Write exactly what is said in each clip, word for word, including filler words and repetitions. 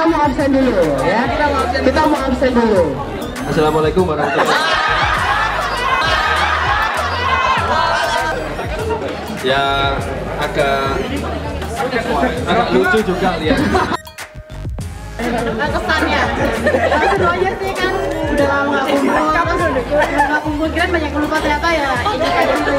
kita mau absen dulu ya. Kita mau absen, kita mau absen dulu. Assalamualaikum warahmatullahi wabarakatuh. Ya agak agak lucu juga lihat. Kesannya, seru aja sih kan, udah lama nggak kumpul, terus nggak kumpul kan banyak yang lupa ternyata ya. Ini kayak gitu.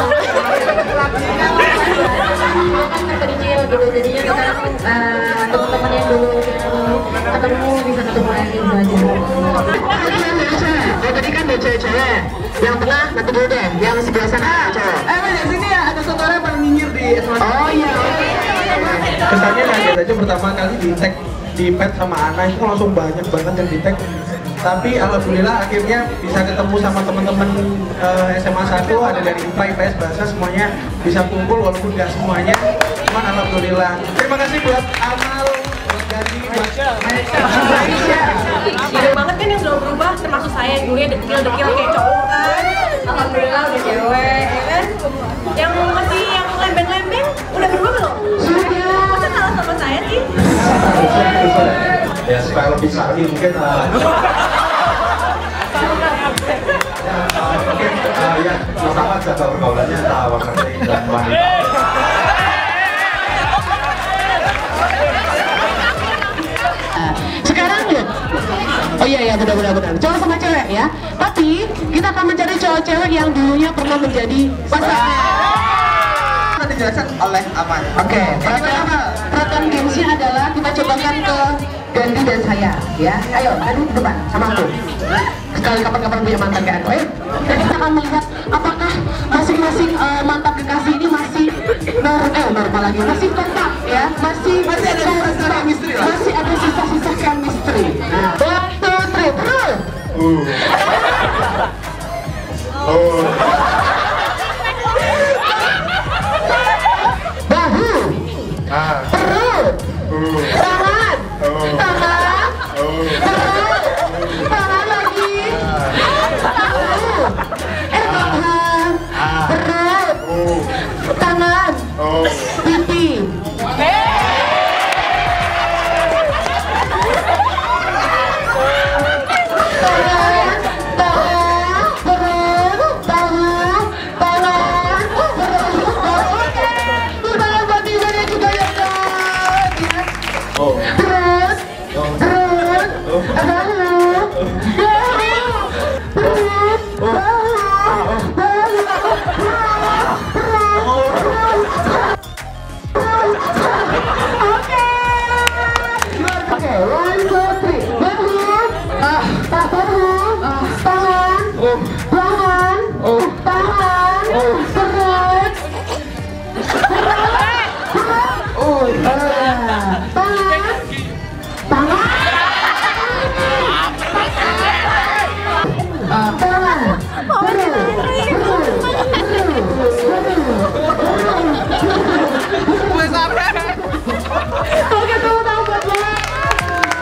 Kecil gitu, jadinya sekarang teman-teman yang dulu ketemu bisa ketemu lagi belajar. Oh, tadi kan ada cewek-cewek. Yang tengah nanti dulu deh, yang sebelah sana cewek. Eh, di sini ya ada saudara yang paling minggir di S M A. Oh iya. Kesannya kaget aja pertama kali di tag di pet sama Ana itu langsung banyak banget yang di tag. Tapi alhamdulillah akhirnya bisa ketemu sama teman-teman uh, S M A satu, ada dari I P A, I P S, bahasa semuanya bisa kumpul walaupun nggak semuanya. Cuman alhamdulillah. Terima kasih buat Amal, buat Gadi, Aisyah. Banyak banget kan yang sudah berubah, termasuk saya dulu ya dekil-dekil kayak cowok kan. Alhamdulillah udah cewek, ya kan? Yang masih yang lembeng-lembeng udah berubah belum? Sudah. Masa salah sama saya sih? Ya supaya lebih sakti mungkin uh, ya, mungkin uh, ya pertama jaga pergaulannya antara warna dan wanita. Sekarang nih, oh iya ya benar-benar benar. Cowok sama cewek ya. Tapi kita akan mencari cowok-cewek yang dulunya pernah menjadi pasangan. Dijelaskan oleh Aman. Oke, okay, peraturan peraturan gamesnya adalah kita cobakan ke Gandhi dan saya, ya. Ayo, Gandhi ke depan sama aku. Sekali kapan-kapan punya mantan kayak aku, ayo. Dan kita akan melihat apakah masing-masing uh, mantan kekasih ini masih nor eh normal lagi, masih kontak, ya, masih Masih ada sisa chemistry lah. masih ada sisa-sisa chemistry. Nah, one, two, three, terus. Uh. Oh. Bahu, Ah. perut, Uh. tangan, Oh. tangan, Oh. perut, tangan lagi, bahu, eh tangan, perut, Oh. tangan, Oh. pipi. Tangan, tangan, perut, tangan, tangan, perut. Oke, tangan buat ibunya juga ya guys. Ya. Oh. Terus, terus, bahu, bahu, perut, oke. Oke, one, two, three. Bahu, ah, tak bahu, tangan, tangan, tangan, perut, oh, tangan, tangan, ah, tangan, Oke, tepuk tangan buat gue.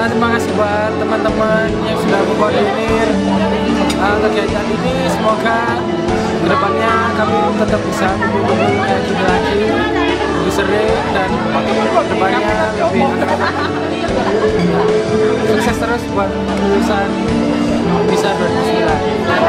terima kasih buat teman-teman yang sudah mengkoordinir uh, kegiatan ini. Semoga kedepannya kami tetap bisa kumpul-kumpul kayak gini lagi, lebih sering dan kedepannya lebih akrab. Sukses terus buat lulusan bisa dua ribu sembilan.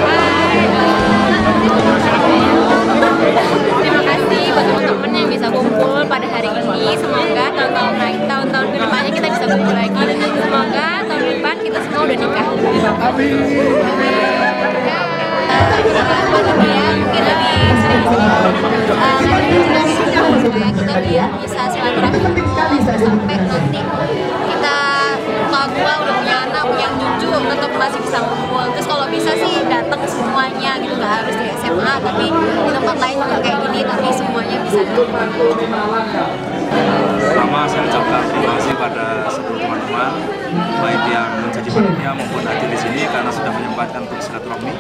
Terima kasih buat teman-teman yang bisa kumpul pada hari ini. Semoga tahun-tahun lagi, tahun-tahun kedepannya kita bisa kumpul lagi. Semoga tahun depan kita semua udah nikah. Amin. Ya, mungkin lebih sering supaya kita biar bisa silaturahmi sampai nanti kita tua udah punya anak, punya cucu, tetap masih bisa ngumpul. Terus kalau bisa sih datang semuanya gitu, nggak harus di S M A tapi di tempat lain juga kayak gini, tapi semuanya bisa datang. Pertama saya ucapkan terima kasih pada seluruh teman-teman baik yang menjadi panitia maupun hadir di sini karena sudah menyempatkan untuk silaturahmi.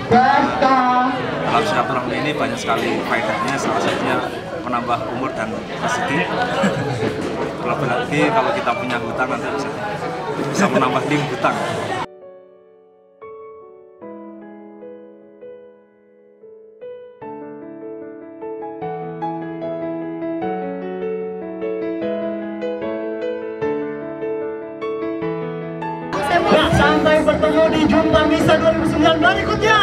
Dalam silaturahmi ini banyak sekali faedahnya, salah satunya menambah umur dan rezeki. Terlebih lagi kalau kita punya hutang nanti bisa bisa menambah link hutang. Nah, sampai bertemu di Jumpa Misa dua ribu sembilan berikutnya.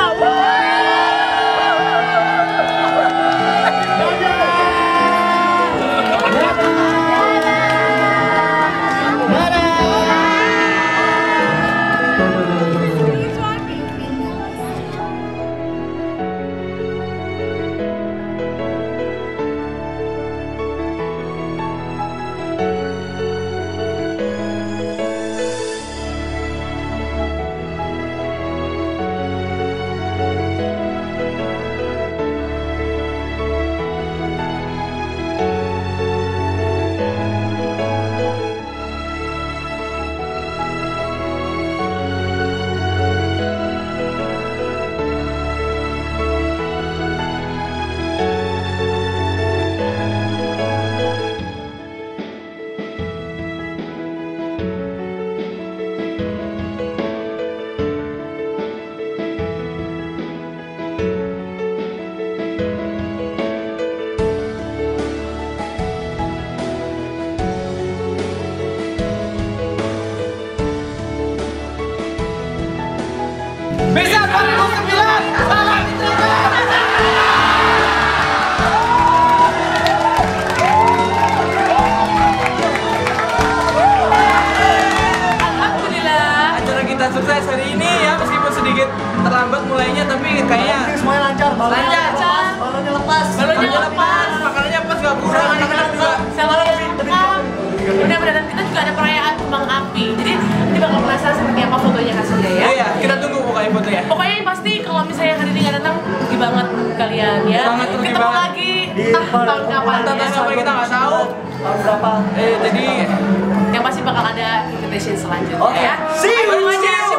Bisa dua ribu sembilan, salam diterima. Alhamdulillah, acara kita sukses hari ini ya, meskipun sedikit terlambat mulainya, tapi kayaknya Semuanya lancar, lancar. balonnya lepas, Balonnya lepas, makanannya pas gak kurang, anak-anak juga. Sama mudah-mudahan kita juga ada perayaan kembang api. Jadi ini bakal penasaran seperti apa fotonya hasilnya ya. Iya, kita tunggu pokoknya fotonya. Pokoknya yang pasti kalau misalnya hari ini nggak datang, rugi banget kalian ya. Sangat rugi Ketemu banget. lagi entah tahun kapan. Tahun Ya. kapan kita nggak tahu. tahun berapa? Eh, jadi Yang pasti bakal ada invitation selanjutnya Oke. ya. See you. Ayo, semuanya.